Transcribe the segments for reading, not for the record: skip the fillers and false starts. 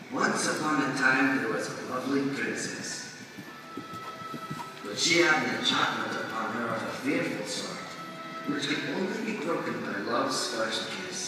Once upon a time there was a lovely princess, but she had an enchantment upon her of a fearful sort, which could only be broken by love's first kiss.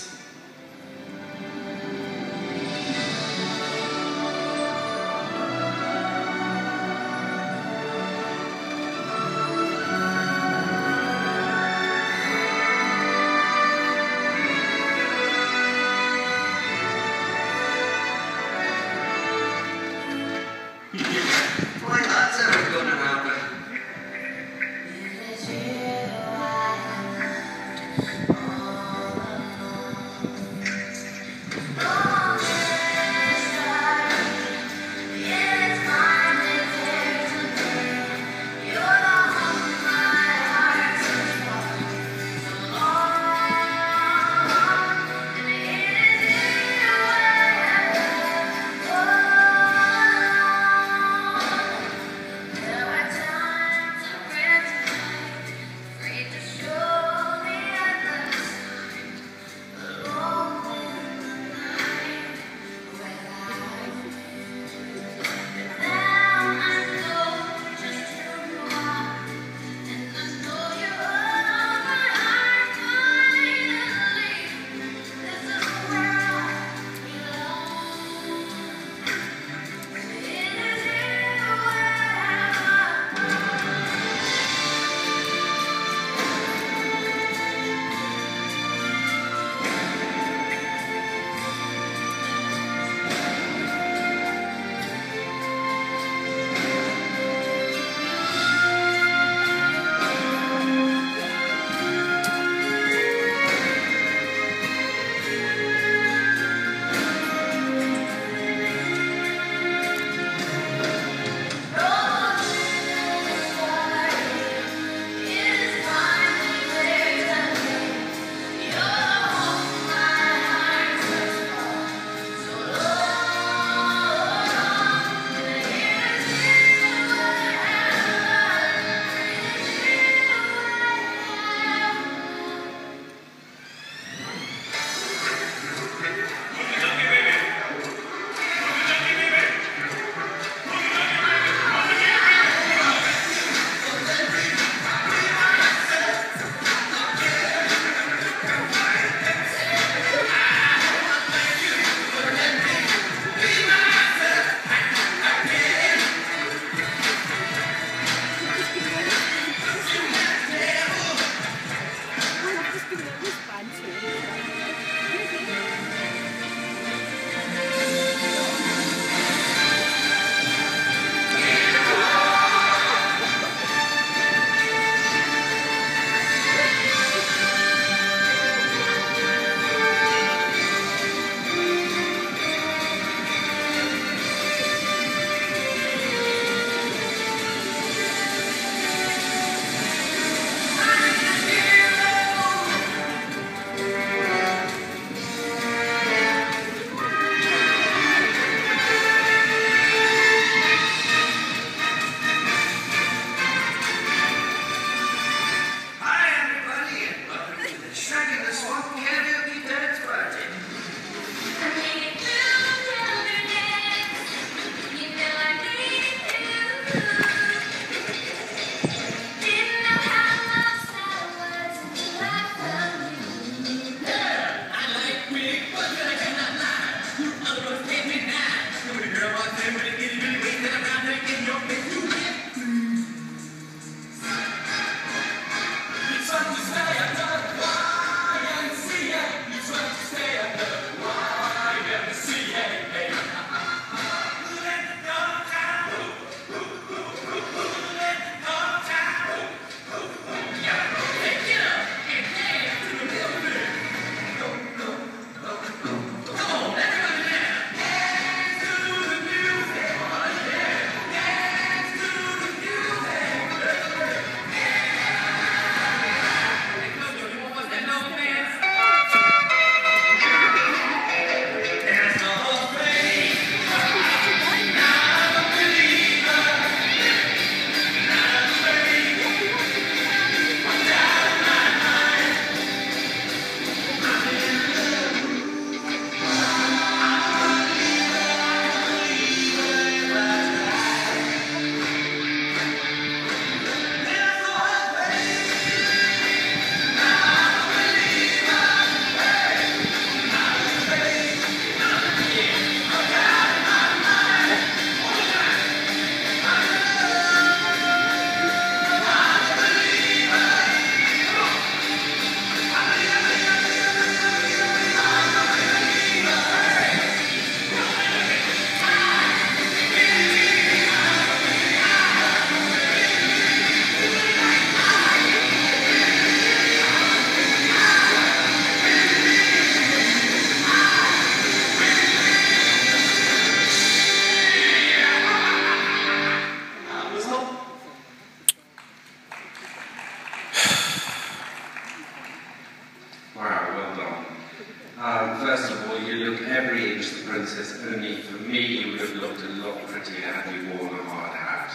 First of all, you look every inch the princess, only for me you would have looked a lot prettier had you worn a hard hat.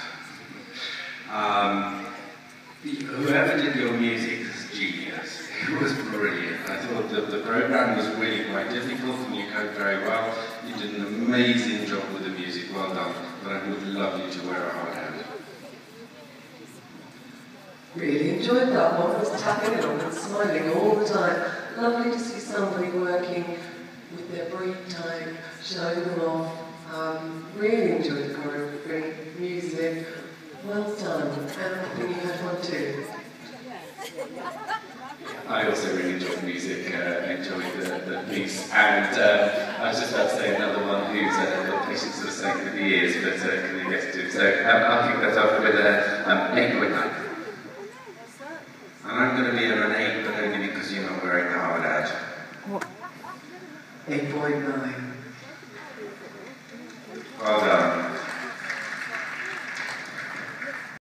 Whoever did your music is genius. It was brilliant. I thought that the program was really quite difficult and you coped very well. You did an amazing job with the music, well done. But I would love you to wear a hard hat. Really enjoyed that one. I was tapping along and smiling all the time. Lovely to see somebody working with their break time, showing them off. Really enjoyed the choreography, music. Well done. And I think you had one too. I also really enjoyed the music, enjoyed the piece, and I was just about to say another one who's got patience for the sake of the years, but couldn't get to do. So I'll kick that off with 8.9. And I'm going to be an 8, but only because you're not wearing a hard hat. 8.9. Well done.